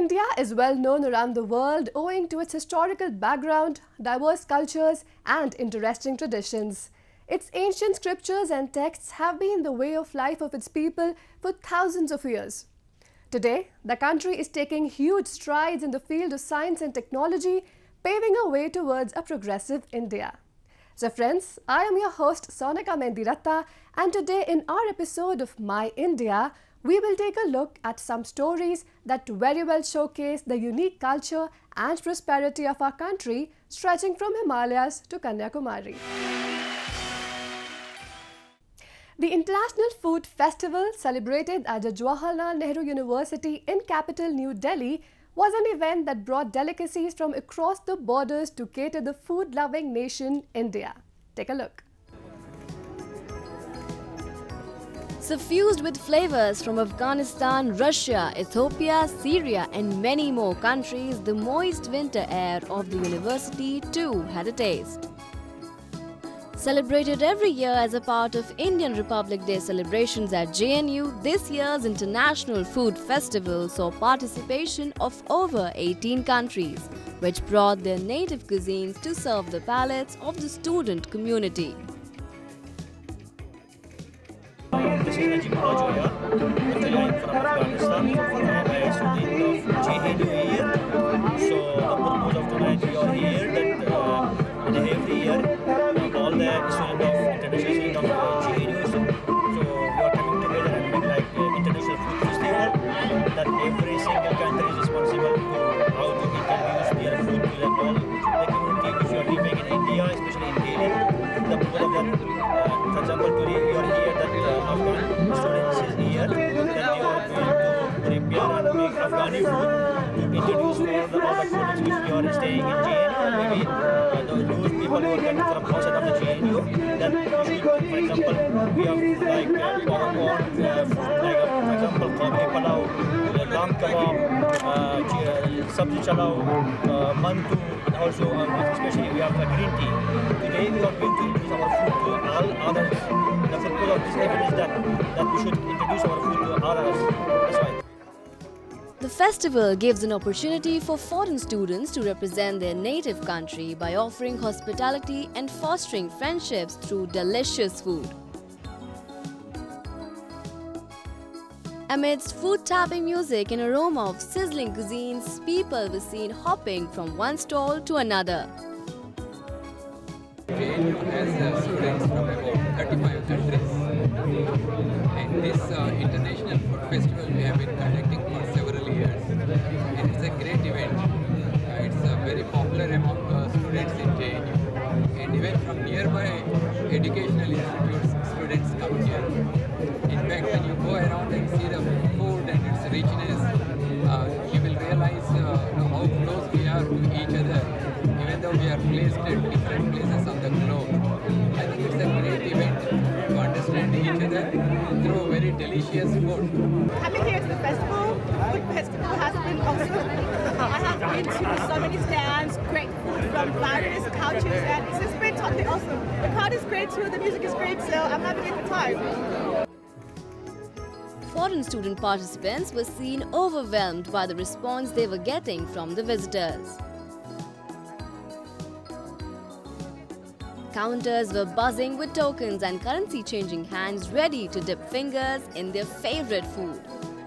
India is well known around the world owing to its historical background, diverse cultures and interesting traditions. Its ancient scriptures and texts have been the way of life of its people for thousands of years. Today, the country is taking huge strides in the field of science and technology, paving a way towards a progressive India. So friends, I am your host Sonika Mendiratta, and today in our episode of My India, we will take a look at some stories that very well showcase the unique culture and prosperity of our country, stretching from Himalayas to Kanyakumari. The International Food Festival, celebrated at the Jawaharlal Nehru University in capital New Delhi, was an event that brought delicacies from across the borders to cater the food-loving nation, India. Take a look. Suffused with flavors from Afghanistan, Russia, Ethiopia, Syria and many more countries, the moist winter air of the university too had a taste. Celebrated every year as a part of Indian Republic Day celebrations at JNU, this year's International Food Festival saw participation of over 18 countries, which brought their native cuisines to serve the palates of the student community. This is Najib Rajoya, actually I'm from Afghanistan, I am a student of JNU here. So the purpose of tonight we are here that every year all the students of international students of JNU, so we are coming together and make like international food festival that every single country is responsible to how to introduce their food to the all the community which we are living in India, especially in Delhi. The purpose of that, for example, today we are here that Afghan students is here that they are going to prepare and make Afghani food to introduce all the students which we are staying in JNU. Maybe those people who are coming from outside of the JNU, that should, for example, we have like popcorn food, like for example, kabli palau, lamb kebab, sabzi chalao, mantu, and also especially we have green tea. Today we are going to introduce our food to all others. The purpose of this event is that we should introduce our food to others. That's why. The festival gives an opportunity for foreign students to represent their native country by offering hospitality and fostering friendships through delicious food. Amidst food-tapping music and aroma of sizzling cuisines, people were seen hopping from one stall to another. JNU has students from about 35 countries, and this international food festival we have been conducting for several years, and it's a great event. It's very popular among students in JNU, and even from nearby educational institutes, students come here. In fact, when you go around and see the food and its richness, you will realize how close we are to each other, even though we are placed at different places on the globe. I think it's a great event to understand each other through very delicious food. Coming here to the festival, food festival has been awesome. I have been to so many stands, great food from various cultures, and it's just been totally awesome. The crowd is great too, the music is great, so I'm having a good time. Foreign student participants were seen overwhelmed by the response they were getting from the visitors. Counters were buzzing with tokens and currency changing hands ready to dip fingers in their favorite food.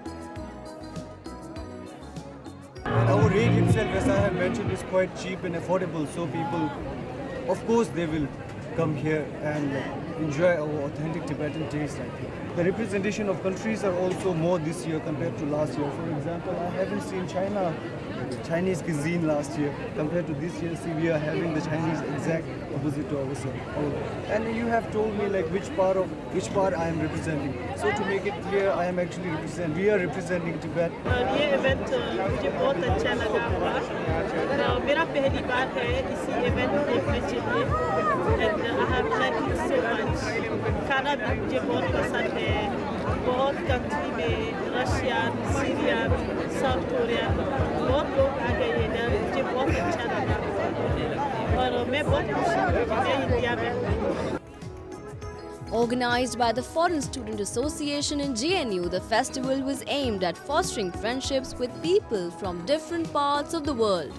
And our rate itself, as I have mentioned, is quite cheap and affordable, so people, of course, they will come here and enjoy our authentic Tibetan taste. The representation of countries are also more this year compared to last year. For example, I haven't seen Chinese cuisine last year compared to this year. See, we are having the Chinese exact opposite to ourselves. And you have told me like which part I am representing. So to make it clear, I am actually we are representing Tibet. ये event मुझे बहुत अच्छा लगा हुआ। मेरा पहली बार है इसी इवेंट देखने चाहिए, and I have liked it so much. खाना भी मुझे बहुत पसंद है। बहुत कंट्री में रशिया, सीरिया, साउथ कोरिया बहुत लोग आ गए इधर, मुझे बहुत अच्छा लगा और मैं बहुत खुश हूँ कि मैं इंडिया में हूँ। Organized by the Foreign Student Association in JNU, the festival was aimed at fostering friendships with people from different parts of the world.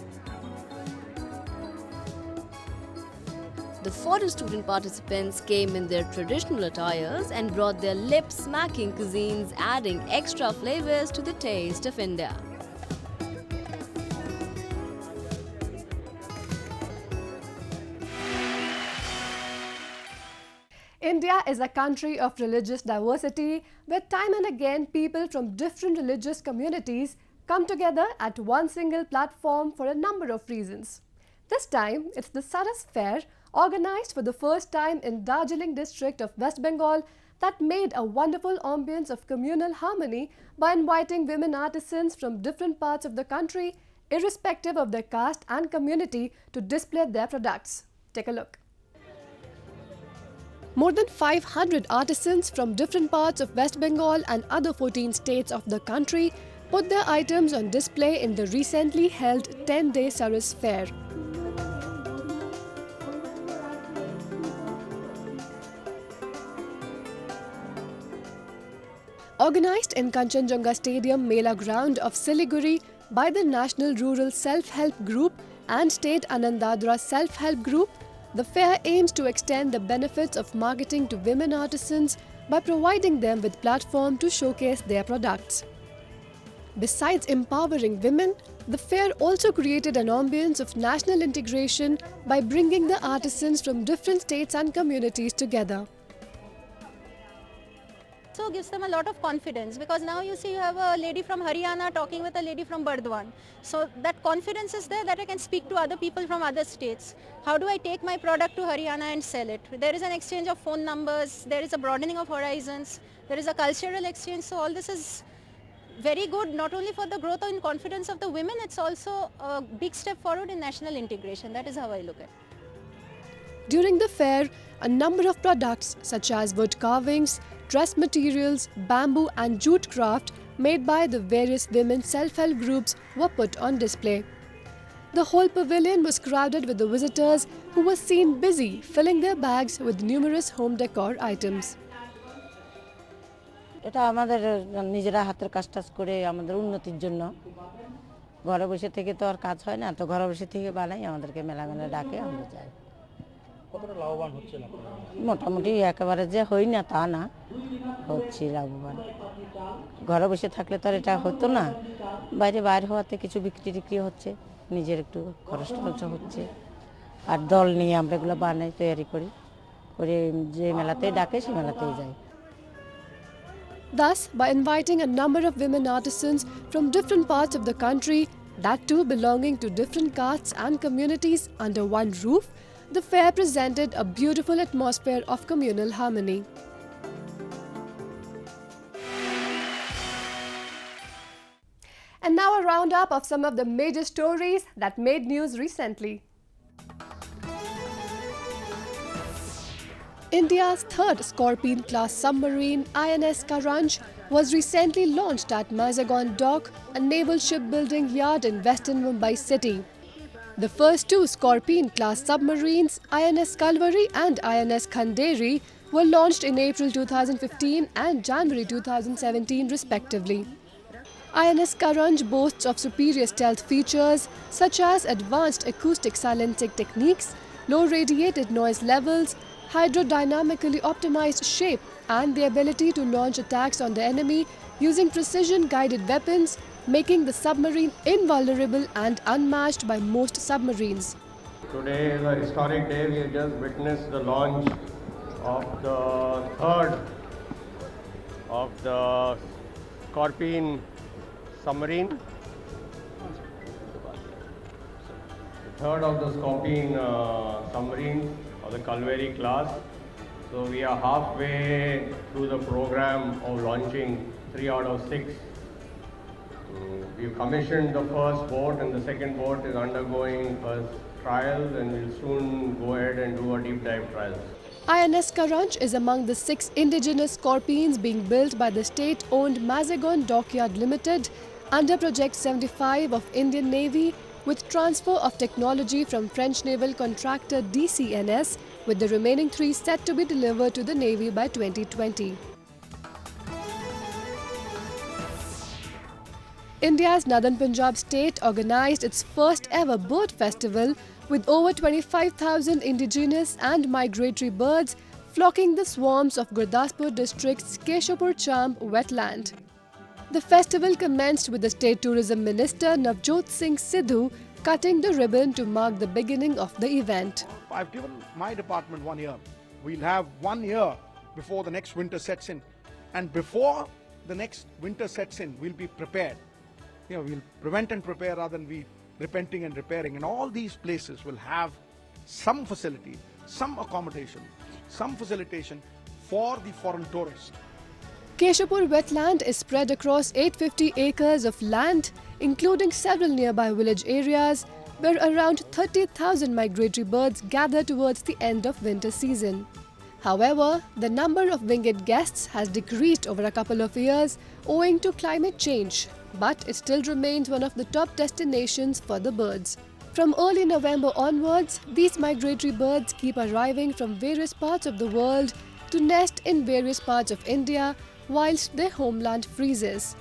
The foreign student participants came in their traditional attires and brought their lip-smacking cuisines, adding extra flavors to the taste of India. India is a country of religious diversity, where time and again people from different religious communities come together at one single platform for a number of reasons. This time, it's the Saras Fair, organized for the first time in Darjeeling district of West Bengal, that made a wonderful ambience of communal harmony by inviting women artisans from different parts of the country, irrespective of their caste and community, to display their products. Take a look. More than 500 artisans from different parts of West Bengal and other 14 states of the country put their items on display in the recently held 10-day Saras Fair. Organized in Kanchenjunga Stadium Mela Ground of Siliguri by the National Rural Self-Help Group and State Anandadra Self-Help Group, the fair aims to extend the benefits of marketing to women artisans by providing them with platform to showcase their products. Besides empowering women, the fair also created an ambience of national integration by bringing the artisans from different states and communities together. So gives them a lot of confidence, because now you see you have a lady from Haryana talking with a lady from Burdwan. So that confidence is there that I can speak to other people from other states. How do I take my product to Haryana and sell it? There is an exchange of phone numbers, there is a broadening of horizons, there is a cultural exchange. So all this is very good, not only for the growth and confidence of the women, it's also a big step forward in national integration. That is how I look at it. During the fair, a number of products such as wood carvings, dress materials, bamboo and jute craft made by the various women self-help groups were put on display. The whole pavilion was crowded with the visitors who were seen busy filling their bags with numerous home decor items. এটা আমাদের নিজেরা হাতের কাজ করে আমাদের উন্নতির জন্য ঘরে বসে থেকে তো আর কাজ হয় না, তো ঘরে বসে থেকে বানাই, আমাদেরকে মেলা ডাকে, আমরা যাই। কতটা লাভবান হচ্ছেন আপনারা? মোটামুটি একেবারে যে হই না তা না, হচ্ছে লাভবান। ঘরে বসে থাকলে তো আর এটা হতো না, বাইরে হওয়াতে কিছু বিক্রি হচ্ছে, নিজের একটু খরচ হচ্ছে, আর দল নিয়ে আমরা এগুলো বানাই, তৈরি করি, করে যে মেলাতে ডাকে সেই মেলাতেই যাই। Thus, by inviting a number of women artisans from different parts of the country, that too belonging to different castes and communities under one roof, the fair presented a beautiful atmosphere of communal harmony. And now a roundup of some of the major stories that made news recently. India's third Scorpene-class submarine, INS Karanj, was recently launched at Mazagon Dock, a naval shipbuilding yard in western Mumbai city. The first two Scorpene-class submarines, INS Kalvari and INS Khanderi, were launched in April 2015 and January 2017 respectively. INS Karanj boasts of superior stealth features such as advanced acoustic silencing techniques, low radiated noise levels, hydrodynamically optimized shape, and the ability to launch attacks on the enemy using precision-guided weapons, making the submarine invulnerable and unmatched by most submarines. Today is a historic day. We have just witnessed the launch of the third of the Scorpene submarine. The third of the Scorpene submarine of the Kalvari class. So we are halfway through the program of launching 3 out of 6. We've commissioned the first boat, and the second boat is undergoing first trials, and we'll soon go ahead and do a deep dive trials. INS Karanj is among the 6 indigenous Scorpenes being built by the state-owned Mazagon Dockyard Limited under Project 75 of Indian Navy, with transfer of technology from French naval contractor DCNS, with the remaining 3 set to be delivered to the Navy by 2020. India's Northern Punjab state organized its first ever bird festival with over 25,000 indigenous and migratory birds flocking the swarms of Gurdaspur district's Keshapur Champ wetland. The festival commenced with the State Tourism Minister Navjot Singh Sidhu cutting the ribbon to mark the beginning of the event. I've given my department 1 year. We'll have 1 year before the next winter sets in. And before the next winter sets in, we'll be prepared. We'll prevent and prepare rather than be repenting and repairing. And all these places will have some facility, some accommodation, some facilitation for the foreign tourist. Keshapur wetland is spread across 850 acres of land, including several nearby village areas, where around 30,000 migratory birds gather towards the end of winter season. However, the number of winged guests has decreased over a couple of years owing to climate change, but it still remains one of the top destinations for the birds. From early November onwards, these migratory birds keep arriving from various parts of the world to nest in various parts of India whilst their homeland freezes.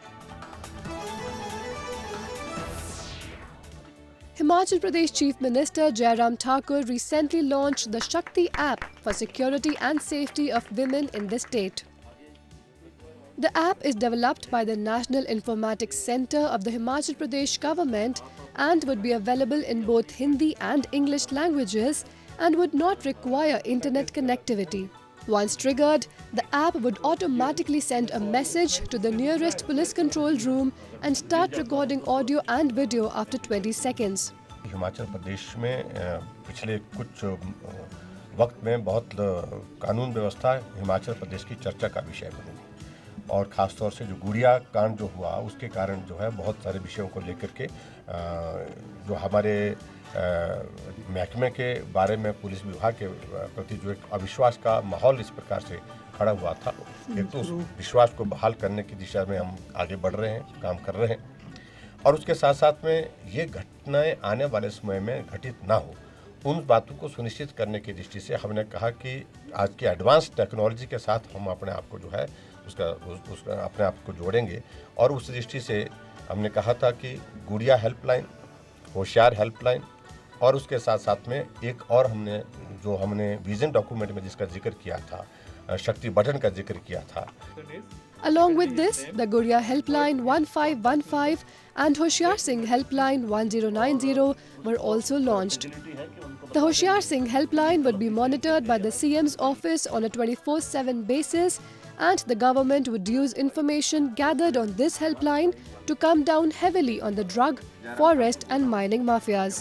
Himachal Pradesh Chief Minister Jairam Thakur recently launched the Shakti app for security and safety of women in the state. The app is developed by the National Informatics Centre of the Himachal Pradesh government and would be available in both Hindi and English languages and would not require internet connectivity. Once triggered, the app would automatically send a message to the nearest police control room and start recording audio and video after 20 seconds. Himachal Pradesh में पिछले कुछ वक्त में बहुत कानून व्यवस्था हिमाचल प्रदेश की चर्चा का विषय बनी और ख़ास तौर से जो गुड़िया कांड जो हुआ उसके कारण जो है बहुत सारे विषयों को लेकर के जो हमारे महकमे के बारे में पुलिस विभाग के प्रति जो एक अविश्वास का माहौल इस प्रकार से खड़ा हुआ था, एक तो उस विश्वास को बहाल करने की दिशा में हम आगे बढ़ रहे हैं, काम कर रहे हैं और उसके साथ साथ में ये घटनाएं आने वाले समय में घटित ना हो उन बातों को सुनिश्चित करने की दृष्टि से हमने कहा कि आज की एडवांस टेक्नोलॉजी के साथ हम अपने आप को जो है उसका अपने आप को जोड़ेंगे और उस दृष्टि से हमने कहा था कि गुड़िया हेल्पलाइन, होशियार हेल्पलाइन और उसके साथ साथ में एक और हमने विजन डॉक्यूमेंट में जिसका जिक्र किया था शक्ति बटन का जिक्र किया था. Along with this, the Guria Helpline 1515 and Hoshiar Singh Helpline 1090 were also launched. The Hoshiar Singh Helpline would be monitored by the CM's office on a 24/7 basis, and the government would use information gathered on this helpline to come down heavily on the drug, forest and mining mafias.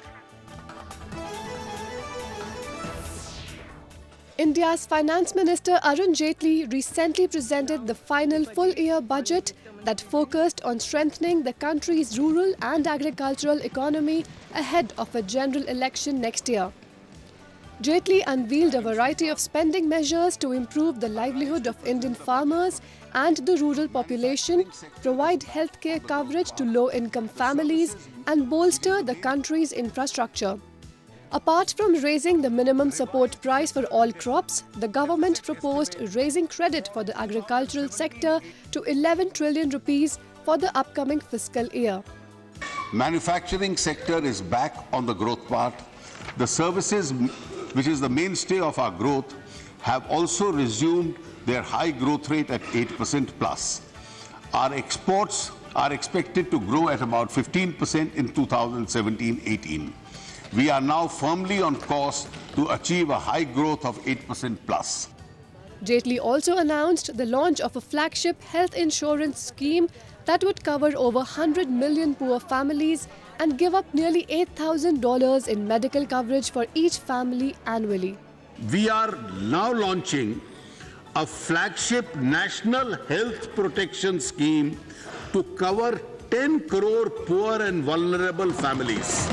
India's Finance Minister Arun Jaitley recently presented the final full-year budget that focused on strengthening the country's rural and agricultural economy ahead of a general election next year. Jaitley unveiled a variety of spending measures to improve the livelihood of Indian farmers and the rural population, provide healthcare coverage to low-income families, and bolster the country's infrastructure. Apart from raising the minimum support price for all crops, the government proposed raising credit for the agricultural sector to 11 trillion rupees for the upcoming fiscal year. Manufacturing sector is back on the growth path. The services, which is the mainstay of our growth, have also resumed their high growth rate at 8% plus. Our exports are expected to grow at about 15% in 2017-18. We are now firmly on course to achieve a high growth of 8% plus. Jaitley also announced the launch of a flagship health insurance scheme that would cover over 100 million poor families and give up nearly $8,000 in medical coverage for each family annually. We are now launching a flagship national health protection scheme to cover 10 crore poor and vulnerable families.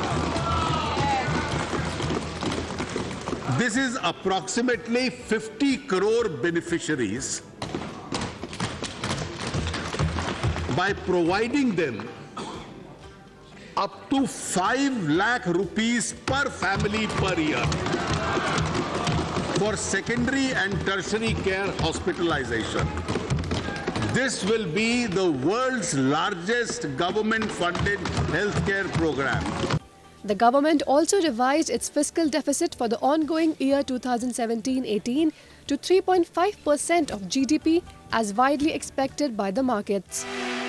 This is approximately 50 crore beneficiaries. By providing them up to 5 lakh rupees per family per year for secondary and tertiary care hospitalization. This will be the world's largest government-funded healthcare program. The government also revised its fiscal deficit for the ongoing year 2017-18 to 3.5% of GDP as widely expected by the markets.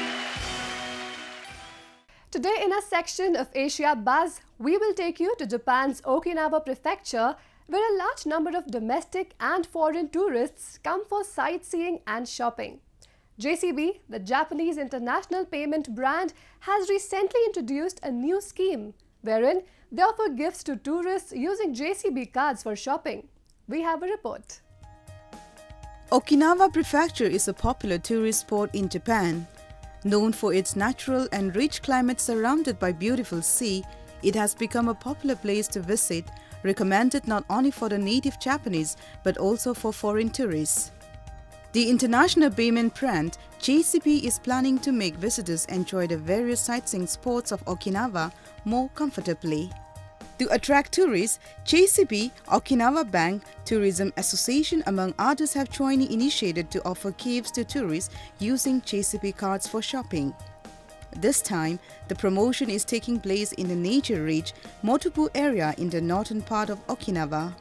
Today in a section of Asia Buzz, we will take you to Japan's Okinawa prefecture, where a large number of domestic and foreign tourists come for sightseeing and shopping. JCB, the Japanese international payment brand, has recently introduced a new scheme wherein they offer gifts to tourists using JCB cards for shopping. We have a report. Okinawa Prefecture is a popular tourist spot in Japan. Known for its natural and rich climate surrounded by beautiful sea, it has become a popular place to visit, recommended not only for the native Japanese but also for foreign tourists. The international payment brand JCB is planning to make visitors enjoy the various sightseeing spots of Okinawa more comfortably. To attract tourists, JCB, Okinawa Bank, Tourism Association among others have jointly initiated to offer gifts to tourists using JCB cards for shopping. This time, the promotion is taking place in the nature-rich Motobu area in the northern part of Okinawa.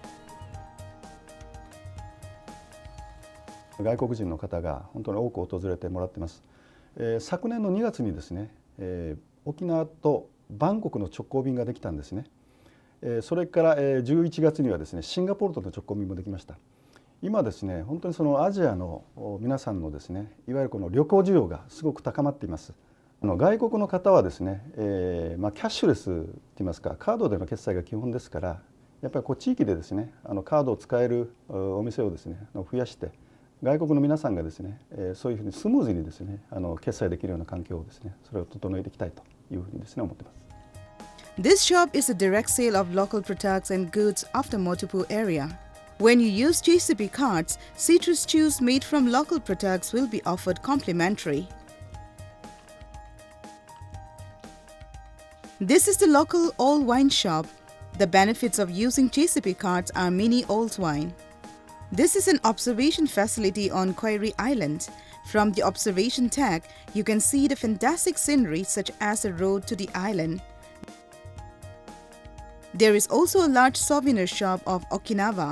外国人の方が本当に多く訪れてもらっています。昨年の2月にですね、沖縄とバンコクの直行便ができたんですね。それから11月にはですね、シンガポールとの直行便もできました。今ですね、本当にそのアジアの皆さんのですね、いわゆるこの旅行需要がすごく高まっています。外国の方はですね、キャッシュレスといいますか、カードでの決済が基本ですから、やっぱり地域でですね、カードを使えるお店をですね、増やして、外国の皆さんがですね、そういうふうにスムーズにですね、決済できるような環境をですね、それを整えていきたいというふうにですね、思っています。 This shop is a direct sale of local products and goods of the Motobu area. When you use JCB cards, citrus juice made from local products will be offered complimentary. This is the local old wine shop. The benefits of using JCB cards are mini old wine. This is an observation facility on Koiri Island. From the observation deck, you can see the fantastic scenery such as the road to the island. There is also a large souvenir shop of Okinawa.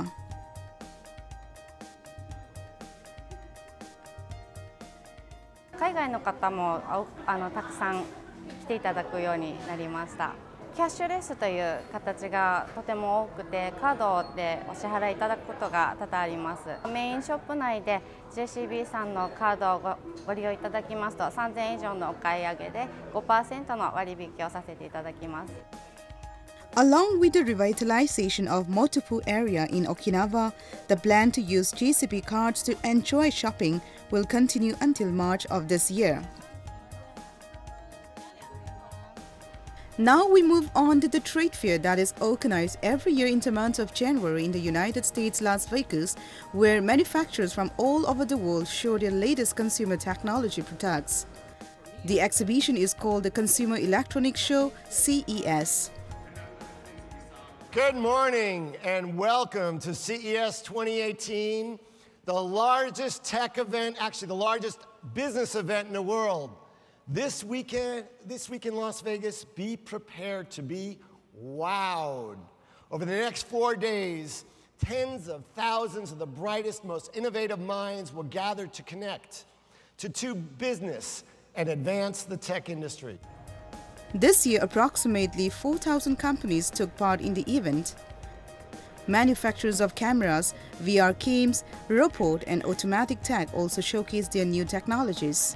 海外の方もたくさん来ていただくようになりました。キャッシュレスという形がとても多くて、カードでお支払いいただくことが多々あります。メインショップ内で JCB さんのカードをご利用いただきますと、3000円以上のお買い上げで 5% の割引をさせていただきます。 Along with the revitalization of Motobu area in Okinawa, the plan to use JCB cards to enjoy shopping will continue until March of this year. Now we move on to the trade fair that is organized every year in the month of January in the United States, Las Vegas, where manufacturers from all over the world show their latest consumer technology products. The exhibition is called the Consumer Electronics Show, CES. Good morning and welcome to CES 2018, the largest tech event, actually the largest business event in the world. This week in Las Vegas, be prepared to be wowed. Over the next 4 days, tens of thousands of the brightest, most innovative minds will gather to connect, to do business, and advance the tech industry. This year, approximately 4,000 companies took part in the event. Manufacturers of cameras, VR games, robot and automatic tech also showcased their new technologies.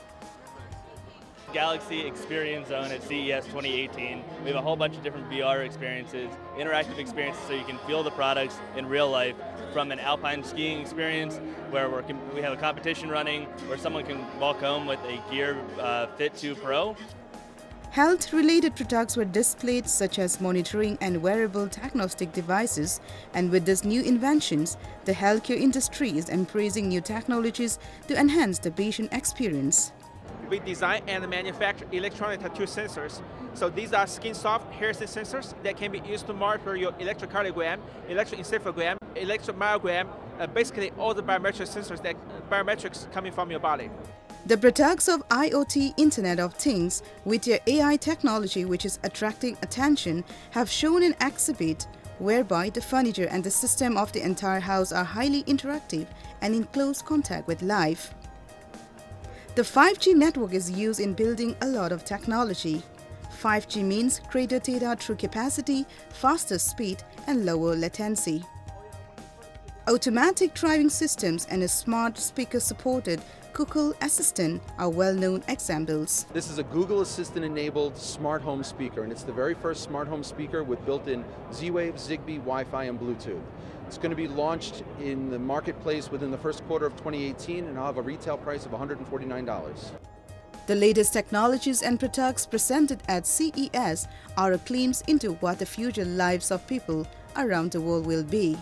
Galaxy Experience Zone at CES 2018. We have a whole bunch of different VR experiences, interactive experiences so you can feel the products in real life, from an alpine skiing experience where we have a competition running where someone can walk home with a Gear Fit 2 Pro. Health-related products were displayed such as monitoring and wearable diagnostic devices, and with these new inventions, the healthcare industry is embracing new technologies to enhance the patient experience. we design and manufacture electronic tattoo sensors. So these are skin soft hair sensors that can be used to monitor your electrocardiogram, electroencephalogram, electromyogram, basically all the biometric sensors that biometrics coming from your body. The products of IoT Internet of Things with their AI technology, which is attracting attention, have shown an exhibit whereby the furniture and the system of the entire house are highly interactive and in close contact with life. The 5G network is used in building a lot of technology. 5G means greater data through capacity, faster speed and lower latency. Automatic driving systems and a smart speaker-supported Google Assistant are well-known examples. This is a Google Assistant-enabled smart home speaker, and it's the very first smart home speaker with built-in Z-Wave, Zigbee, Wi-Fi, and Bluetooth. It's going to be launched in the marketplace within the first quarter of 2018, and I'll have a retail price of $149. The latest technologies and products presented at CES are a glimpse into what the future lives of people around the world will be.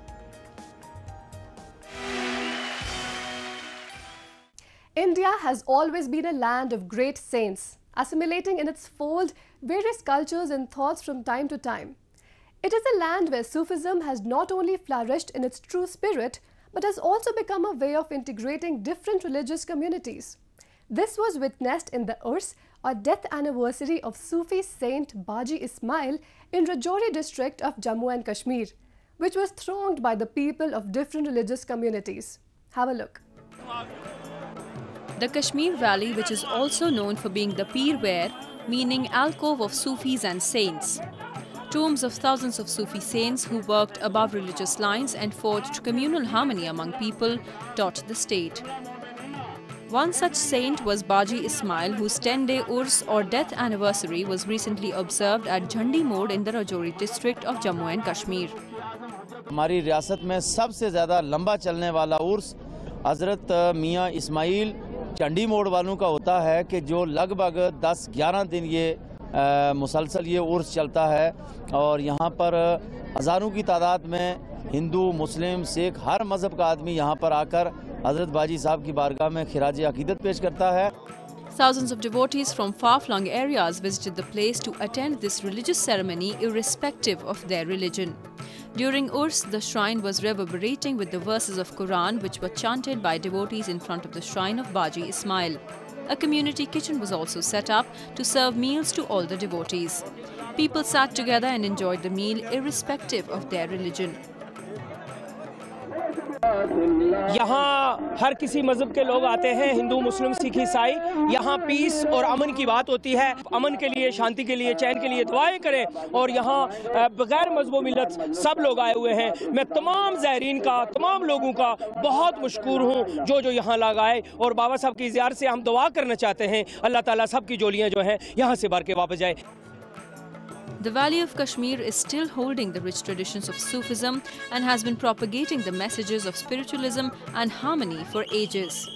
India has always been a land of great saints, assimilating in its fold various cultures and thoughts from time to time. It is a land where Sufism has not only flourished in its true spirit, but has also become a way of integrating different religious communities. This was witnessed in the Urs, or death anniversary of Sufi saint Baji Ismail in Rajouri district of Jammu and Kashmir, which was thronged by the people of different religious communities. Have a look. The Kashmir Valley, which is also known for being the Peerware, meaning alcove of Sufis and saints. Tombs of thousands of Sufi saints who worked above religious lines and forged communal harmony among people, dot the state. One such saint was Baji Ismail, whose 10-day Urs or death anniversary was recently observed at Jhandi Mode in the Rajouri district of Jammu and Kashmir. हमारी रियासत में सबसे ज़्यादा लंबा चलने वाला उर्स हज़रत मियाँ इस्माइल चंडी मोड़ वालों का होता है कि जो लगभग 10-11 दिन ये मुसलसल ये उर्स चलता है और यहाँ पर हज़ारों की तादाद में हिंदू, मुस्लिम, सिख हर मज़हब का आदमी यहाँ पर आकर हज़रत बाजी साहब की बारगाह में खिराज अकीदत पेश करता है. Thousands of devotees from far-flung areas visited the place to attend this religious ceremony irrespective of their religion. During Urs, the shrine was reverberating with the verses of Quran which were chanted by devotees in front of the shrine of Baji Ismail. A community kitchen was also set up to serve meals to all the devotees. People sat together and enjoyed the meal irrespective of their religion. यहाँ हर किसी मजहब के लोग आते हैं, हिंदू, मुस्लिम, सिख, ईसाई. यहाँ piece और अमन की बात होती है. अमन के लिए, शांति के लिए, चैन के लिए दुआएं करें. और यहाँ बगैर मजहब मिलत सब लोग आए हुए हैं. मैं तमाम ज़ायरीन का, तमाम लोगों का बहुत मशकूर हूँ जो यहाँ लग आए. और बाबा साहब की ज़ियारत से हम दुआ करना चाहते हैं अल्लाह ताला सब की जोलियाँ जो हैं यहाँ से भर के वापस जाए. The Valley of Kashmir is still holding the rich traditions of Sufism and has been propagating the messages of spiritualism and harmony for ages.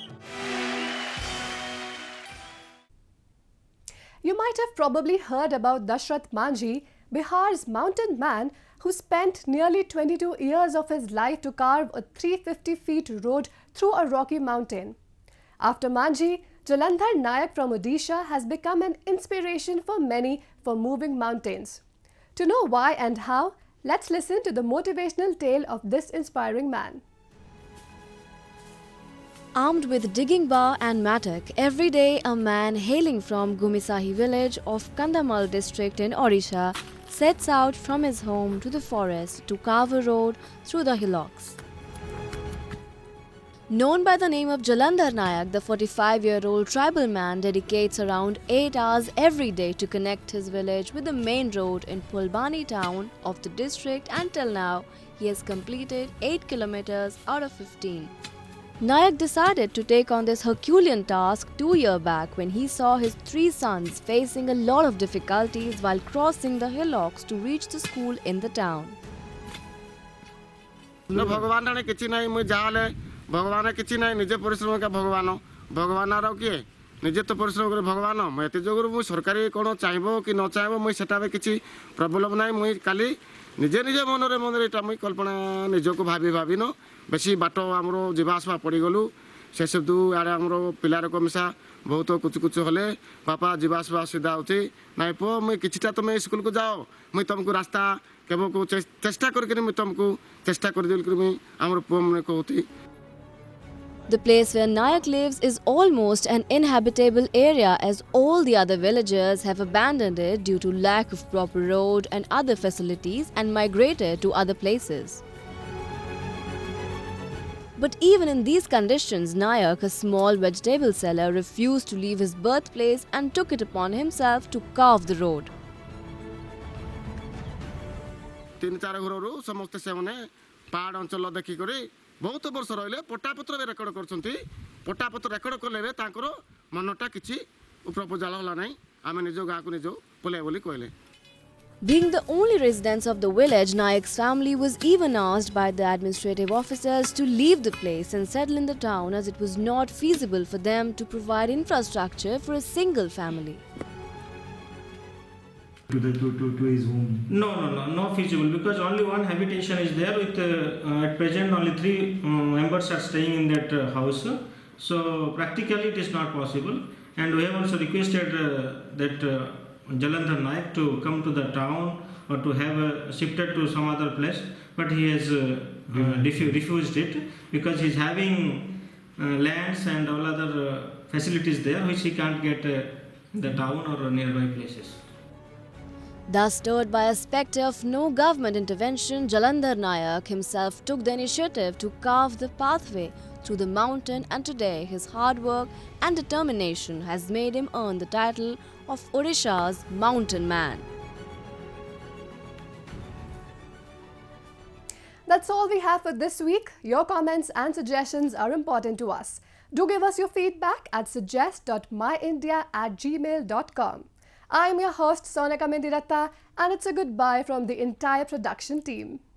You might have probably heard about Dashrath Manjhi, Bihar's mountain man who spent nearly 22 years of his life to carve a 350-feet road through a rocky mountain. After Manjhi, Jalandhar Nayak from Odisha has become an inspiration for many for moving mountains. To know why and how, let's listen to the motivational tale of this inspiring man. Armed with digging bar and mattock, every day a man hailing from Gumisahi village of Kandhamal district in Odisha sets out from his home to the forest to carve a road through the hillocks. Known by the name of Jalandhar Nayak, the 45-year-old tribal man dedicates around 8 hours every day to connect his village with the main road in Pulbani town of the district, and till now he has completed 8 kilometers out of 15. Nayak decided to take on this Herculean task 2 years back when he saw his 3 sons facing a lot of difficulties while crossing the hillocks to reach the school in the town. भगवान किसी ना निजे परिश्रम का भगवान भगवान आरो किए निजे तो परिश्रम करे भगवान मैं जोगुरु मु सरकारी कोन चाहबो कि न चाहबो मैं सेटा किछि प्रॉब्लम नाही मैं खाली निजे निजे मनरे मनरे एटा मैं कल्पना निजको भाबी भाबी न बेसी बाटो हमरो जीवा आसवा पड़ी गलु से सब दू आड़े हमरो पिलार को मिसा बहुत कुछ हले पापा जीवास असुविधा होती नाई पो मुई किछटा तुम स्कूल को जाओ मुई तुमको रास्ता केबो को चेष्टा करके मुई तुमको चेष्टा कर दिल मुई हमरो पो मने कहती. The place where Nayak lives is almost an inhabitable area, as all the other villagers have abandoned it due to lack of proper road and other facilities and migrated to other places. But even in these conditions, Nayak, a small vegetable seller, refused to leave his birthplace and took it upon himself to carve the road. 3-4 घररू समस्त से माने पहाड़ अंचल देखि करी बहुत वर्ष रहिले पट्टापत्र भी रेकर्ड करछंती पट्टापत्र रेकर्ड करले तांकर मनटा किछि प्रपोजल होला नै आमे निजो गा को निजो पले बोली कहले. Being the only residents of the village, Nayak's family was even asked by the administrative officers to leave the place and settle in the town, as it was not feasible for them to provide infrastructure for a single family. To his home? No feasible, because only one habitation is there. With at present only 3 members are staying in that house. So practically it is not possible. And we have also requested that Jalandhar Nayak to come to the town or to have shifted to some other place, but he has refused it because he is having lands and all other facilities there which he can't get in the town or nearby places. Thus, stirred by a spectre of no government intervention, Jalandhar Nayak himself took the initiative to carve the pathway through the mountain, and today his hard work and determination has made him earn the title of Odisha's Mountain Man. That's all we have for this week. Your comments and suggestions are important to us. Do give us your feedback at suggest.myindia@gmail.com. I'm your host Sonaka Mendiratta, and it's a goodbye from the entire production team.